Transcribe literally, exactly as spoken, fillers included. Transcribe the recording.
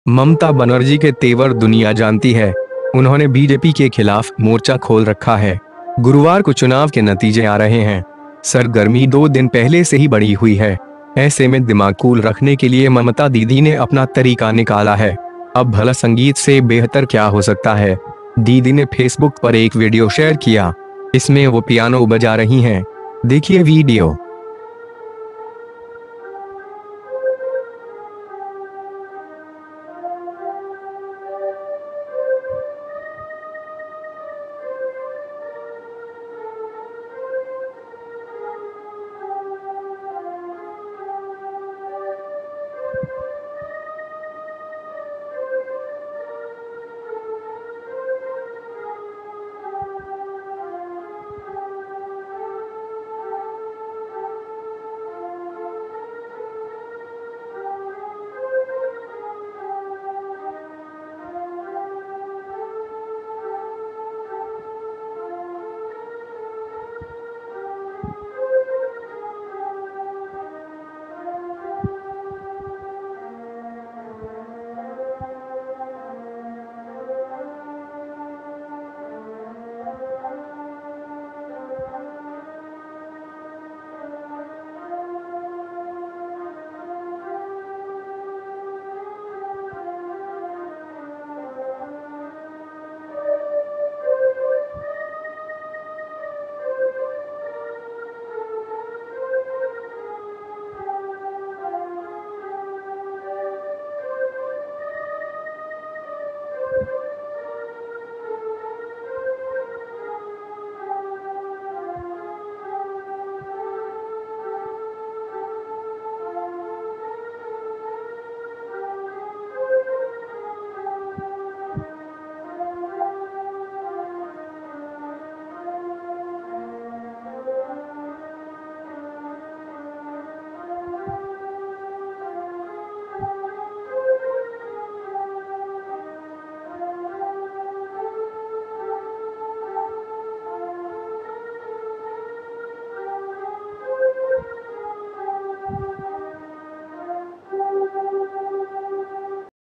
ममता बनर्जी के तेवर दुनिया जानती है। उन्होंने बीजेपी के खिलाफ मोर्चा खोल रखा है। गुरुवार को चुनाव के नतीजे आ रहे हैं। सरगर्मी दो दिन पहले से ही बढ़ी हुई है। ऐसे में दिमाग कूल रखने के लिए ममता दीदी ने अपना तरीका निकाला है। अब भला संगीत से बेहतर क्या हो सकता है। दीदी ने फेसबुक पर एक वीडियो शेयर किया। इसमें वो पियानो बजा रही हैं। देखिए वीडियो।